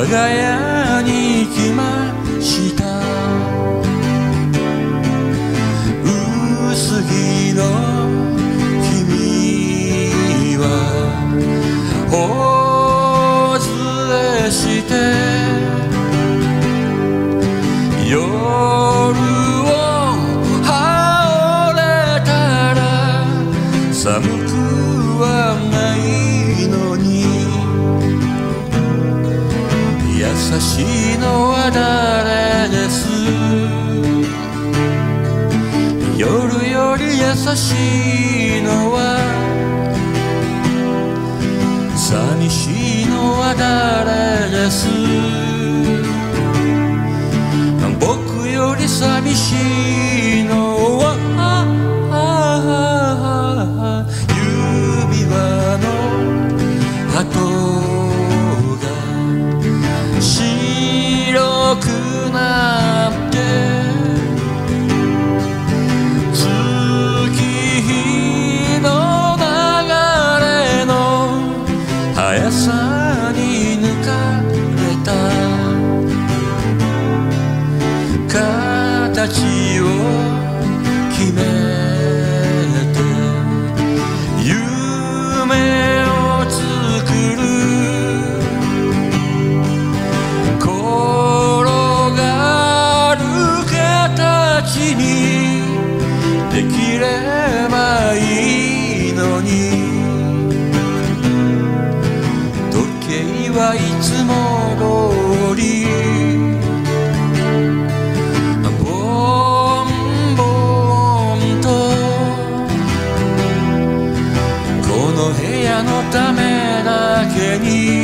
が家に来ました。薄着の君は頬杖して夜を羽織れたら寒くはないのに、優しいのは誰です。夜より優しいのは、寂しいのは誰です。僕より寂しいのは指輪の跡が白くなって月日の流れの速さに抜かれた形を決めて夢を作る。転がる形にできればいいのに、時計はいつも通りのためだけに